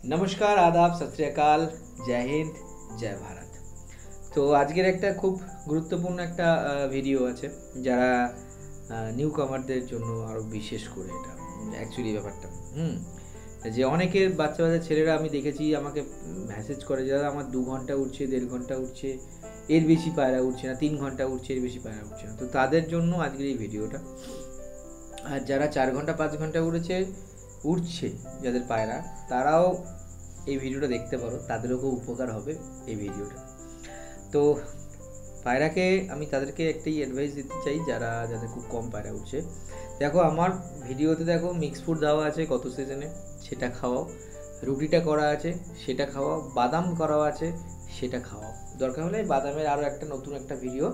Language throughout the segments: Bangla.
नमस्कार आदाब सत श्री अकाल जय हिंद जय भारत। তো আজকের একটা খুব গুরুত্বপূর্ণ একটা ভিডিও আছে যারা নিউ কামারদের জন্য আরও বিশেষ করে এটা অ্যাকচুয়ালি ব্যাপারটা যে অনেকের বাচ্চা বাচ্চা ছেলেরা আমি দেখেছি আমাকে মেসেজ করে যারা আমার 2 ঘন্টা উঠছে 1.5 ঘন্টা উঠছে এর বেশি পায়রা উঠছে না 3 ঘন্টা উঠছে এর বেশি পায়রা উঠছে না। তো তাদের জন্য আজকের এই ভিডিওটা। আর যারা 4 ঘন্টা 5 ঘন্টা উঠছে যাদের পায়রা তারাও এই ভিডিওটা দেখতে পারো, তাদেরও খুব উপকার হবে এই ভিডিওটা। তো পায়রাকে আমি তাদেরকে একটাই অ্যাডভাইস দিতে চাই যাদের খুব কম পায়রা উঠছে। দেখো আমার ভিডিওতে দেখো মিক্স ফুড দেওয়া আছে কত সিজনে, সেটা খাওয়াও। রুটিটা করা আছে সেটা খাওয়াও। বাদাম করা আছে সেটা খাওয়াও। দরকার হলে বাদামের আরও একটা নতুন একটা ভিডিও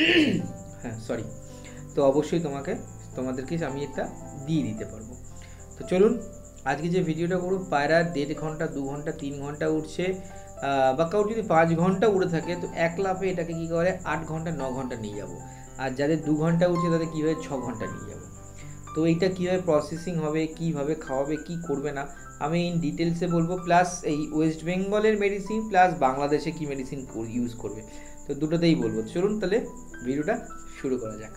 তো অবশ্যই তোমাদেরকে আমি এটা দিয়ে দিতে পারবো। তো চলুন আজকে যে ভিডিওটা করবো, পায়রা 1.5 ঘন্টা 2 ঘন্টা 3 ঘন্টা উঠছে বা কারোর যদি 5 ঘন্টা উড়ে থাকে তো এক লাফে এটাকে কী করে 8 ঘন্টা 9 ঘন্টা নিয়ে যাব। আর যাদের 2 ঘন্টা উঠছে তাদের কীভাবে 6 ঘন্টা নিয়ে যাব। তো এইটা কীভাবে প্রসেসিং হবে, কীভাবে খাওয়াবে, কী করবে না আমি ইন ডিটেলসে বলবো। প্লাস এই ওয়েস্ট বেঙ্গলের মেডিসিন প্লাস বাংলাদেশে কী মেডিসিন ইউজ করবে, তো দুটোতেই বলবো। চলুন তাহলে ভিডিওটা শুরু করা যাক।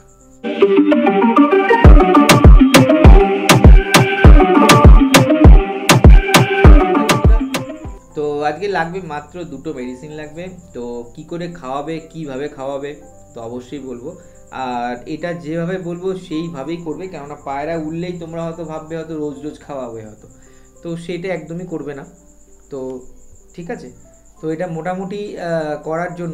তো আজকে লাগবে মাত্র 2টো মেডিসিন লাগবে। তো কি করে খাওয়াবে, কিভাবে খাওয়াবে তো অবশ্যই বলবো। আর এটা যেভাবে বলবো সেইভাবেই করবে, কেননা পায়রা উঠলেই তোমরা হয়তো ভাববে হয়তো রোজ রোজ খাওয়াবে হয়তো, তো সেটা একদমই করবে না। তো ঠিক আছে, তো এটা মোটামুটি করার জন্য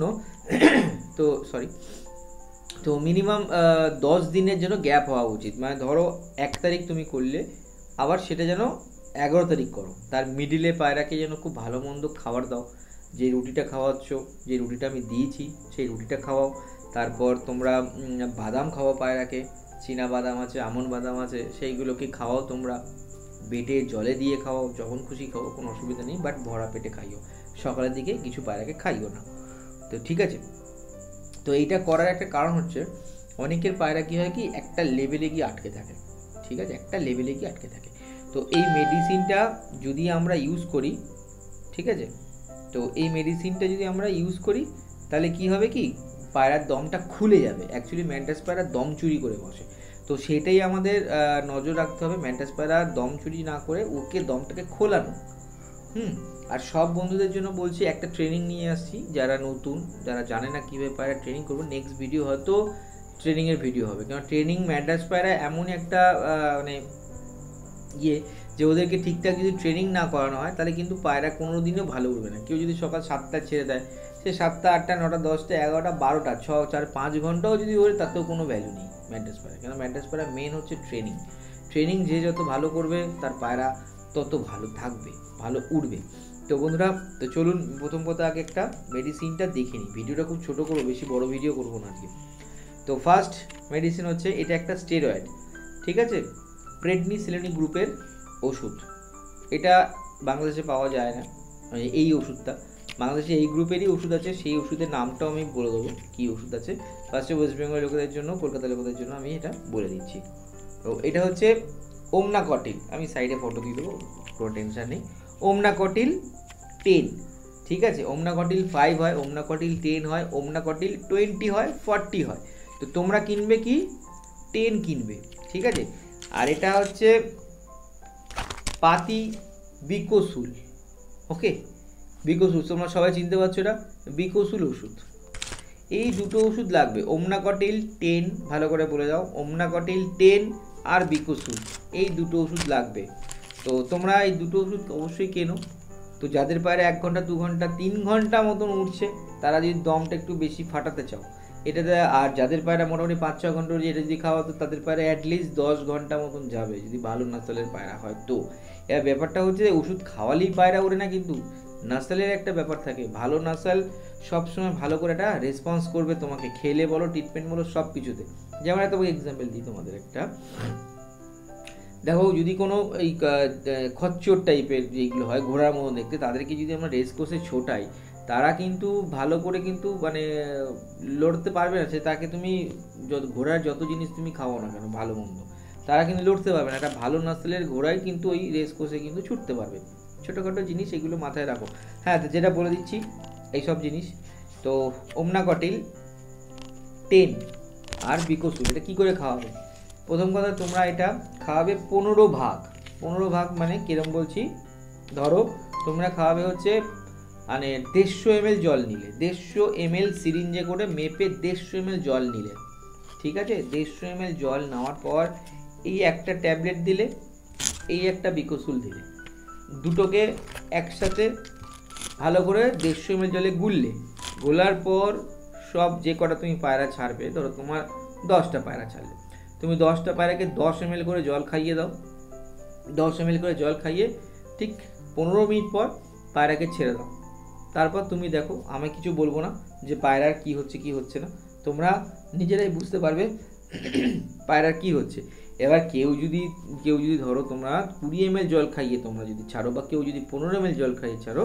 তো মিনিমাম 10 দিনের জন্য গ্যাপ হওয়া উচিত। মানে ধরো 1 তারিখ তুমি করলে আবার সেটা যেন 11 তারিখ করো। তার মিডিলে পায়রাকে যেন খুব ভালো মন্দ খাবার দাও। যে রুটিটা খাওয়াচ্ছ, যে রুটিটা আমি দিয়েছি সেই রুটিটা খাওয়াও। তারপর তোমরা বাদাম খাওয়াও পায়রাকে, চীনা বাদাম আছে, আমন্ড বাদাম আছে, সেইগুলোকে খাওয়াও তোমরা। বেটে জলে দিয়ে খাওয়াও, যখন খুশি খাও, কোনো অসুবিধা নেই, বাট ভরা পেটে খাইও। সকালের দিকে কিছু পায়রাকে খাইও না। তো ঠিক আছে, তো এইটা করার একটা কারণ হচ্ছে অনেকের পায়রা কী হয় কি একটা লেভেলে গিয়ে আটকে থাকে। ঠিক আছে, একটা লেভেলে গিয়ে আটকে থাকে। তো এই মেডিসিনটা যদি আমরা ইউজ করি, ঠিক আছে, তো এই মেডিসিনটা যদি আমরা ইউজ করি তাহলে কি হবে কি পায়রার দমটা খুলে যাবে। অ্যাকচুয়ালি ম্যান্টাস পায়রা দম চুরি করে বসে, তো সেটাই আমাদের নজর রাখতে হবে। ম্যান্টাস পায়রা দম চুরি না করে ওকে দমটাকে খোলানো। আর সব বন্ধুদের জন্য বলছি, একটা ট্রেনিং নিয়ে আসছি যারা নতুন, যারা জানে না কীভাবে পায়রা ট্রেনিং করবো। নেক্সট ভিডিও হয়তো ট্রেনিংয়ের ভিডিও হবে, কারণ ট্রেনিং ম্যান্টাস পায়রা এমনই একটা মানে যে ওদেরকে ঠিকঠাক যদি ট্রেনিং না করানো হয় তাহলে কিন্তু পায়রা কোনো দিনও ভালো উঠবে না। কেউ যদি সকাল 7টায় ছেড়ে দেয়, সে 7টা 8টা 9টা 10টা 11টা 12টা 6 4 5 ঘন্টাও যদি ওরে তাতেও কোনো ভ্যালু নেই ম্যান্টাস পায়রা। কেন ম্যান্টাস পায়রা মেন হচ্ছে ট্রেনিং যে যত ভালো করবে তার পায়রা তত ভালো থাকবে, ভালো উঠবে। তো বন্ধুরা, তো চলুন প্রথম কথা আগে একটা মেডিসিনটা দেখে নিই। ভিডিওটা খুব ছোটো করবো, বেশি বড় ভিডিও করবো না আজকে। তো ফার্স্ট মেডিসিন হচ্ছে এটা একটা স্টেরয়েড, ঠিক আছে, প্রেডনিসিলিন গ্রুপের ওষুধ। এটা বাংলাদেশে পাওয়া যায় না, এই ওষুধটা বাংলাদেশে এই গ্রুপেরই ওষুধ আছে। সেই ওষুধের নামটাও আমি বলে দেবো কী ওষুধ আছে। ফার্স্টে ওয়েস্ট বেঙ্গল লোকেদের জন্য, কলকাতা লোকেদের জন্য আমি এটা বলে দিচ্ছি। তো এটা হচ্ছে ওমনাকটিল। আমি সাইডে ফটো দিয়ে দেবো, কোনো টেনশন নেই। ওমনাকটিল 10, ঠিক আছে। ওমনাকটিল 5 হয়, ওমনাকটিল 10 হয়, ওমনাকটিল 20 হয়, 40 হয়। তো তোমরা কিনবে কি 10 কিনবে, ঠিক আছে। আর এটা হচ্ছে পাতি বিকোসুল, ওকে, বিকোসুল তোমরা সবাই চিনতে পারছো, এটা বিকোসুল ওষুধ। এই দুটো ওষুধ লাগবে, ওমনাকটিল 10, ভালো করে বলে দাও, ওমনাকটিল 10 আর বিকোসুল, এই দুটো ওষুধ লাগবে। তো তোমরা এই দুটো ওষুধ অবশ্যই কেনো। তো যাদের পায়রা 1 ঘন্টা 2 ঘন্টা 3 ঘন্টা মতন উঠছে তারা যদি দমটা একটু বেশি ফাটাতে চাও এটাতে, আর যাদের পায়রা মোটামুটি 5-6 ঘন্টা এটা যদি খাওয়াতো তাদের পায়রা অ্যাটলিস্ট 10 ঘন্টা মতন যাবে, যদি ভালো নাসালের পায়রা হয়। তো এর ব্যাপারটা হচ্ছে ওষুধ খাওয়ালেই পায়রা ওড়ে না, কিন্তু নাসালের একটা ব্যাপার থাকে। ভালো নাসাল সবসময় ভালো করে একটা রেসপন্স করবে তোমাকে, খেলে বলো, ট্রিটমেন্ট বলো, সব কিছুতে। যেমন একটা এক্সাম্পল দিই তোমাদের একটা, দেখো যদি কোনো এই খচ্চর টাইপের যেগুলো হয় ঘোড়ার মতো দেখতে, তাদেরকে যদি আমরা রেস কোর্সে ছোটাই তারা কিন্তু ভালো করে কিন্তু মানে লড়তে পারবে না। সে তাকে তুমি ঘোড়ার যত জিনিস তুমি খাওয়াও না কেন ভালো মন্দ, তারা কিন্তু লড়তে পারবে না। একটা ভালো নাসলের ঘোড়াই কিন্তু ওই রেস কোর্সে কিন্তু ছুটতে পারবে, ছোটোখাটো জিনিস এগুলো মাথায় রাখো। হ্যাঁ, তো যেটা বলে দিচ্ছি এইসব জিনিস, তো ওমনাকটিল 10 আর বিকোসুল এটা কী করে খাওয়াবে? প্রথম কথা, তোমরা এটা খাওয়াবে 15 ভাগ মানে কিরম বলছি, ধরো তোমরা খাওয়াবে হচ্ছে মানে 150 ml জল নিলে, 150 ml সিরিঞ্জে করে মেপে 150 ml জল নিলে, ঠিক আছে? 150 ml জল নেওয়ার পর এই একটা ট্যাবলেট দিলে, এই একটা বিকোসুল দিলে, দুটোকে একসাথে ভালো করে 150 ml জলে গুললে, গোলার পর সব যে কটা তুমি পায়রা ছাড়বে, ধরো তোমার 10টা পায়রা ছাড়লে, তুমি 10টা পায়রাকে 10 ml করে জল খাইয়ে দাও। 10 ml করে জল খাইয়ে ঠিক 15 মিনিট পর পায়রাকে ছেড়ে দাও। তারপর তুমি দেখো, আমি কিছু বলবো না যে পায়রার কি হচ্ছে কি হচ্ছে না, তোমরা নিজেরাই বুঝতে পারবে পায়রার কি হচ্ছে। এবার কেউ যদি ধরো তোমরা 20 ml জল খাইয়ে তোমরা যদি ছাড়ো, বা কেউ যদি 15 ml জল খাইয়ে ছাড়ো,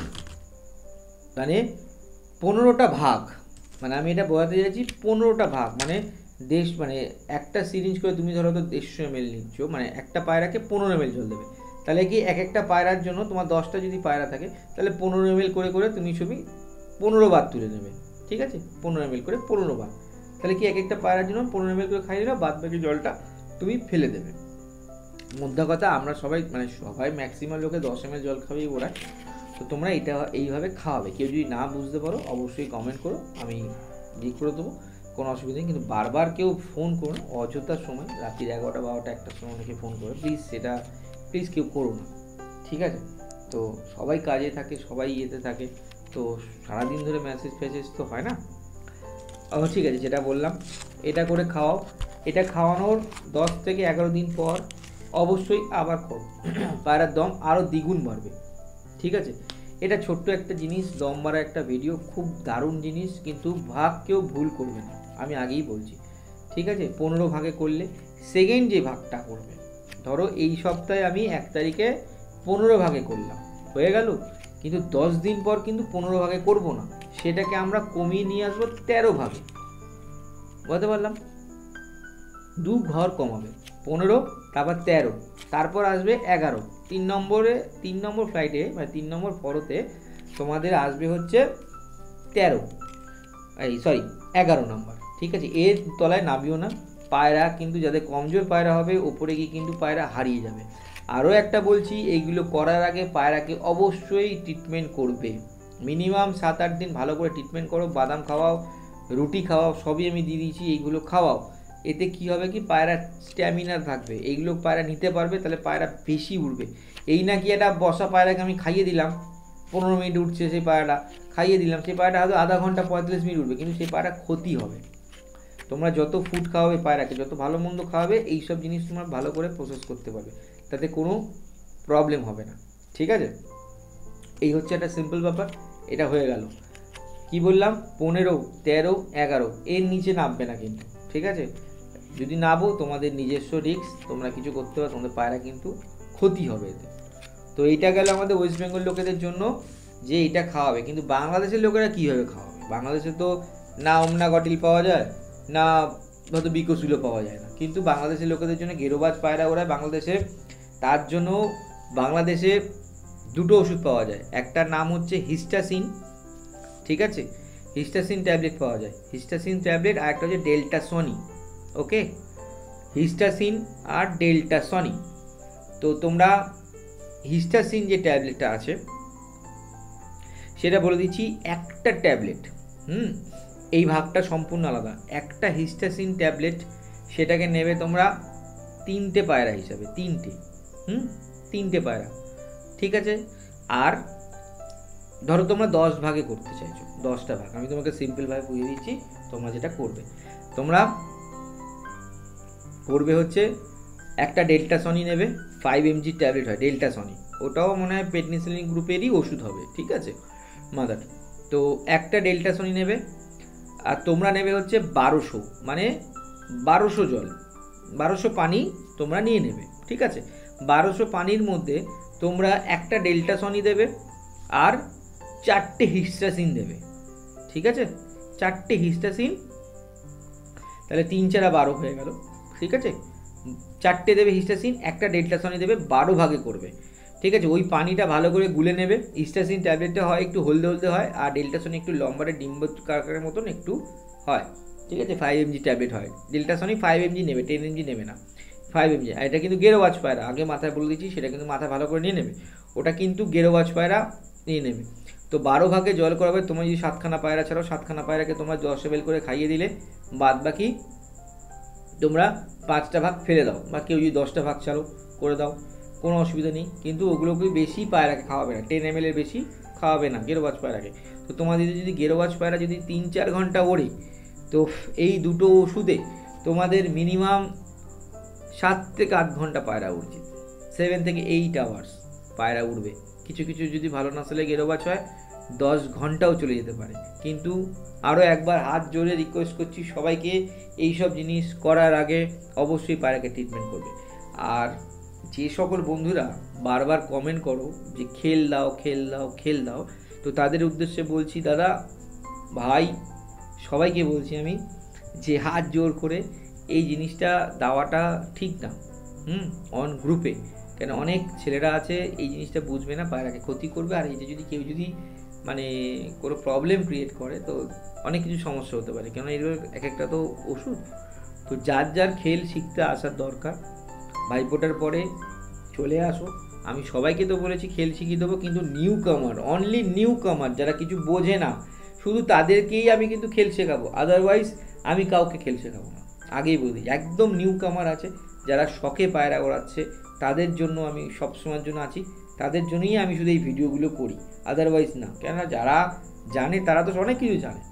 মানে 15টা ভাগ, মানে আমি এটা বোঝাতে চাইছি 15টা ভাগ মানে মানে একটা সিরিঞ্জ করে তুমি ধরো তো 150 ml নিচ্ছ, মানে একটা পায়রাকে 15 ml জল দেবে, তাহলে কি এক একটা পায়রার জন্য তোমার 10টা যদি পায়রা থাকে তাহলে 15 ml করে করে তুমি 15 বার তুলে নেবে, ঠিক আছে? 15 ml করে 15 বার, তাহলে কি এক একটা পায়রার জন্য 15 ml করে খাইয়ে দিলে বাদ বাকি জলটা তুমি ফেলে দেবে। মোদ্দা কথা, আমরা সবাই মানে সবাই ম্যাক্সিমাম লোকে 10 ml জল খাবেই ওরাই। তো তোমরা এটা এইভাবে খাওয়াবে। কেউ যদি না বুঝতে পারো অবশ্যই কমেন্ট করো, আমি ঠিক করে দেবো, কোনো অসুবিধা নেই। কিন্তু বারবার কেউ ফোন করো না অযথার সময়, রাত্রির 11টা 12টা 1টার সময় অনেকে ফোন করে, প্লিজ কেউ করো না, ঠিক আছে? তো সবাই কাজে থাকে, সবাই ইয়েতে থাকে, তো সারাদিন ধরে মেসেজ তো হয় না। ঠিক আছে, যেটা বললাম এটা করে খাওয়াও। এটা খাওয়ানোর 10 থেকে 11 দিন পর অবশ্যই আবার করো, পায়রার দম আরও দ্বিগুণ বাড়বে, ঠিক আছে? এটা ছোট্ট একটা জিনিস, দম বাড়া একটা ভিডিও, খুব দারুণ জিনিস, কিন্তু ভাগ কেউ ভুল করবে না, আমি আগেই বলছি, ঠিক আছে? 15 ভাগে করলে সেকেন্ড যে ভাগটা করবে, ধরো এই সপ্তাহে আমি 1 তারিখে 15 ভাগে করলাম, হয়ে গেল, কিন্তু 10 দিন পর কিন্তু 15 ভাগে করব না, সেটাকে আমরা কমিয়ে নিয়ে আসবো 13 ভাগে, বুঝতে পারলাম? 2 ঘর কমাবে, 15 তারপর 13, তারপর আসবে 11, 3 নম্বর ফ্লাইটে মানে 3 নম্বর ফরতে তোমাদের আসবে হচ্ছে 11 নম্বর, ঠিক আছে? এর তলায় নামিও না, পায়রা কিন্তু যাদের কমজোর পায়রা হবে ওপরে গিয়ে কিন্তু পায়রা হারিয়ে যাবে। আরও একটা বলছি, এইগুলো করার আগে পায়রাকে অবশ্যই ট্রিটমেন্ট করবে, মিনিমাম 7-8 দিন ভালো করে ট্রিটমেন্ট করো, বাদাম খাওয়াও, রুটি খাওয়াও, সবই আমি দিয়ে দিয়েছি, এইগুলো খাওয়াও। এতে কি হবে কি, পায়রা স্ট্যামিনা থাকবে, এইগুলো পায়রা নিতে পারবে, তাহলে পায়রা বেশি উড়বে। এই নাকি একটা বসা পায়রাকে আমি খাইয়ে দিলাম, 15 মিনিট উঠছে সেই পায়রাটা, খাইয়ে দিলাম, সেই পায়রাটা হয়তো আধা ঘন্টা 45 মিনিট উঠবে, কিন্তু সেই পায়রা ক্ষতি হবে। তোমরা যত ফুড খাওয়াবে পায়রাকে, যত ভালো মন্দ খাওয়াবে, এইসব জিনিস তোমরা ভালো করে প্রসেস করতে পারবে, তাতে কোনো প্রবলেম হবে না, ঠিক আছে? এই হচ্ছে একটা সিম্পল ব্যাপার। এটা হয়ে গেল, কি বললাম, 15, 13, 11, এর নিচে নামবে না কিন্তু, ঠিক আছে? যদি নামো তোমাদের নিজস্ব রিস্ক, তোমরা কিছু করতে পারো, তোমাদের পায়রা কিন্তু ক্ষতি হবে এতে। তো এইটা গেল আমাদের ওয়েস্ট বেঙ্গল লোকেদের জন্য যে এটা খাওয়াবে, কিন্তু বাংলাদেশের লোকেরা কীভাবে খাওয়াবে? বাংলাদেশে তো না ওমনাকটিল পাওয়া যায়, না হয়তো বিকোসুলও পাওয়া যায় না, কিন্তু বাংলাদেশের লোকেদের জন্য গেরোবাজ পায়রা ওরা বাংলাদেশে, তার জন্য বাংলাদেশে 2টো ওষুধ পাওয়া যায়, একটার নাম হচ্ছে হিস্টাসিন, ঠিক আছে? হিস্টাসিন ট্যাবলেট পাওয়া যায়, হিস্টাসিন ট্যাবলেট, আর একটা হচ্ছে ডেল্টাসনি, ওকে? হিস্টাসিন আর ডেল্টাসনি। তো তোমরা হিস্টাসিন যে ট্যাবলেটটা আছে সেটা বলে দিচ্ছি, একটা ট্যাবলেট, এই ভাগটা সম্পূর্ণ আলাদা, একটা হিস্টাসিন ট্যাবলেট সেটাকে নেবে তোমরা 3টে পায়রা হিসাবে, 3টে পায়রা, ঠিক আছে? আর ধরো তোমরা 10 ভাগে করতে চাইছো, 10টা ভাগ, আমি তোমাকে সিম্পলভাবে বুঝিয়ে দিচ্ছি, তোমরা যেটা করবে, তোমরা করবে হচ্ছে একটা ডেল্টাসনি নেবে, 5 mg ট্যাবলেট হয় ডেল্টাসনি, ওটাও মনে হয় পেটনিসিলিন গ্রুপেরই ওষুধ হবে, ঠিক আছে মাদার? তো একটা ডেল্টাসনি নেবে, আর তোমরা নেবে হচ্ছে 1200, মানে 1200 জল, 1200 পানি তোমরা নিয়ে নেবে, ঠিক আছে? 1200 পানির মধ্যে তোমরা একটা ডেল্টাসনি দেবে আর 4টে হিস্টাসিন দেবে, ঠিক আছে? 4টে হিস্টাসিন, তাহলে 3 4 12 হয়ে গেল, ঠিক আছে? 4টে দেবে হিস্টাসিন, একটা ডেল্টাসনি দেবে, 12 ভাগে করবে, ঠিক আছে, ওই পানিটা ভালো করে গুলে নেবে। ইস্টাসিন ট্যাবলেটটা হয় একটু হলদে হলদে হয়, আর ডেল্টাসন একটু লম্বাটে ডিম্ব কারকারের মতন একটু হয়। ঠিক আছে, 5 mg ট্যাবলেট হয়। ডেল্টাসনই 5 mg নেবে, 10 mg নেবে না, 5 mg। আর এটা কিন্তু গেরোবাজ পায়রা, আগে মাথায় বলে দিচ্ছি, সেটা কিন্তু মাথায় ভালো করে নিয়ে নেবে। ওটা কিন্তু গেরোবাজ পায়রা নিয়ে নেবে। তো 12 ভাগে জল করাবে। তোমরা যদি 7খানা পায়রা ছাড়াও, 7খানা পায়রাকে তোমরা 10 ml করে খাইয়ে দিলে, বাদ বাকি তোমরা 5টা ভাগ ফেলে দাও, বা কেউ যদি 10টা ভাগ ছাড়ো করে দাও, কোনো অসুবিধা নেই। কিন্তু ওগুলোকে বেশি পায়রাকে খাওয়াবে না, 10 ml এর বেশি খাওয়াবে না গেরোবাজ পায়রাকে। তো তোমাদের যদি গেরোবাজ পায়রা যদি 3-4 ঘন্টা ওড়ে, তো এই দুটো ওষুধে তোমাদের মিনিমাম 7 থেকে 8 ঘন্টা পায়রা উঠছে, 7 থেকে 8 আওয়ার্স পায়রা উঠবে। কিছু কিছু যদি ভালো নাসলে গেরোবাজ হয় 10 ঘন্টাও চলে যেতে পারে। কিন্তু আরও একবার হাত জোরে রিকোয়েস্ট করছি সবাইকে, এইসব জিনিস করার আগে অবশ্যই পায়রাকে ট্রিটমেন্ট করবে। আর যে সকল বন্ধুরা বারবার কমেন্ট করো যে খেল দাও খেল দাও খেল দাও, তো তাদের উদ্দেশ্যে বলছি, দাদা ভাই সবাইকে বলছি আমি, যে হাত জোর করে এই জিনিসটা দেওয়াটা ঠিক না। অন গ্রুপে, কেন অনেক ছেলেরা আছে এই জিনিসটা বুঝবে না, পায়রাকে ক্ষতি করবে। আর এই যে যদি কেউ যদি মানে কোনো প্রবলেম ক্রিয়েট করে, তো অনেক কিছু সমস্যা হতে পারে, কেন এগুলো এক একটা তো ওষুধ। তো যার যার খেল শিখতে আসার দরকার, ভাইফোঁটার পরে চলে আসো। আমি সবাইকে তো বলেছি খেল শিখিয়ে দেবো, কিন্তু নিউ কামার, অনলি নিউ কামার, যারা কিছু বোঝে না, শুধু তাদেরকেই আমি কিন্তু খেল শেখাবো, আদারওয়াইজ আমি কাউকে খেল শেখাবো না। আগেই বলি, একদম নিউ কামার আছে যারা শখে পায়রা ওড়াচ্ছে, তাদের জন্য আমি সবসময়ের জন্য আছি, তাদের জন্যই আমি শুধু এই ভিডিওগুলো করি, আদারওয়াইজ না। কেননা যারা জানে তারা তো অনেক কিছু জানে,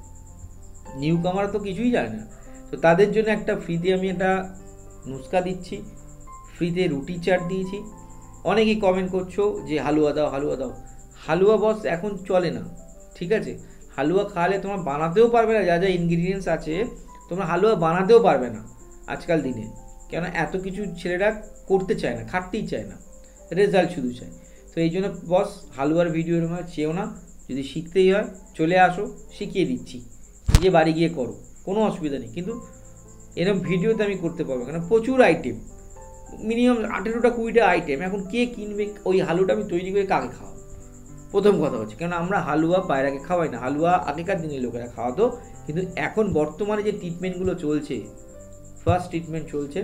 নিউ কামার তো কিছুই জানে না। তো তাদের জন্য একটা ফ্রিতে আমি একটা নুস্কা দিচ্ছি, ফ্রিতে রুটি চাট দিয়েছি। অনেকেই কমেন্ট করছো যে হালুয়া দাও হালুয়া দাও। হালুয়া বস এখন চলে না, ঠিক আছে? হালুয়া খাওয়ালে তোমরা বানাতেও পারবে না, যা যা ইনগ্রিডিয়েন্টস আছে তোমরা হালুয়া বানাতেও পারবে না আজকাল দিনে। কেন এত কিছু ছেলেরা করতে চায় না, খাটতেই চায় না, রেজাল্ট শুধু চায়। তো এই জন্য বস হালুয়ার ভিডিও এরকম চেয়েও না, যদি শিখতেই হয় চলে আসো, শিখিয়ে দিচ্ছি, নিজে বাড়ি গিয়ে করো, কোনো অসুবিধা নেই। কিন্তু এরকম ভিডিওতে আমি করতে পারবো, কেন প্রচুর আইটেম, মিনিমাম 18টা-20টা আইটেম। এখন কে কিনবে ওই হালুয়াটা? আমি তৈরি করে কাকে খাওয়াবো? প্রথম কথা হচ্ছে, কেন আমরা হালুয়া পায়রাকে খাওয়াই না। হালুয়া আগেকার দিনে লোকেরা খাওয়াতো, কিন্তু এখন বর্তমানে যে ট্রিটমেন্টগুলো চলছে, ফার্স্ট ট্রিটমেন্ট চলছে,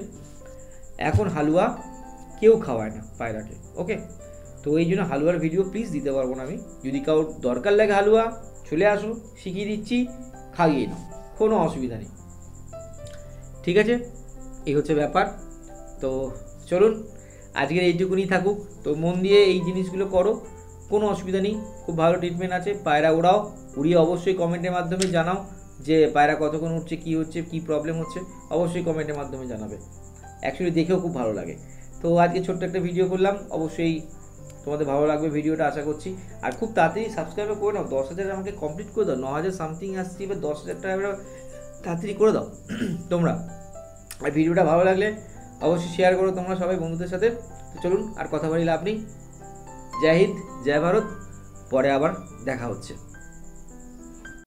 এখন হালুয়া কেউ খাওয়ায় না পায়রাকে। ওকে, তো এই জন্য হালুয়ার ভিডিও প্লিজ দিতে পারবো না আমি। যদি কারোর দরকার লাগে হালুয়া, চলে আসো, শিখিয়ে দিচ্ছি, খাইয়ে নাও, কোনো অসুবিধা নেই। ঠিক আছে, এই হচ্ছে ব্যাপার। তো চলুন আজকের এইটুকুনি থাকুক। তো মন দিয়ে এই জিনিসগুলো করো, কোনো অসুবিধা নেই, খুব ভালো ট্রিটমেন্ট আছে। পায়রা ওড়াও, উড়িয়ে অবশ্যই কমেন্টের মাধ্যমে জানাও যে পায়রা কতক্ষণ উঠছে, কী হচ্ছে, কী প্রবলেম হচ্ছে, অবশ্যই কমেন্টের মাধ্যমে জানাবে। অ্যাকচুয়ালি দেখেও খুব ভালো লাগে। তো আজকে ছোট্ট একটা ভিডিও করলাম, অবশ্যই তোমাদের ভালো লাগবে ভিডিওটা, আশা করছি। আর খুব তাড়াতাড়ি সাবস্ক্রাইব করে নাও, 10,000 আমাকে কমপ্লিট করে দাও। 9,000 সামথিং আসছি, এবার 10,000 টাকা তাড়াতাড়ি করে দাও তোমরা। আর ভিডিওটা ভালো লাগলে অবশ্যই শেয়ার করো তোমরা সবাই বন্ধুদের সাথে। তো চলুন আর কথা বলি লাভ নেই। জয় হিন্দ, জয় ভারত, পরে আবার দেখা হচ্ছে।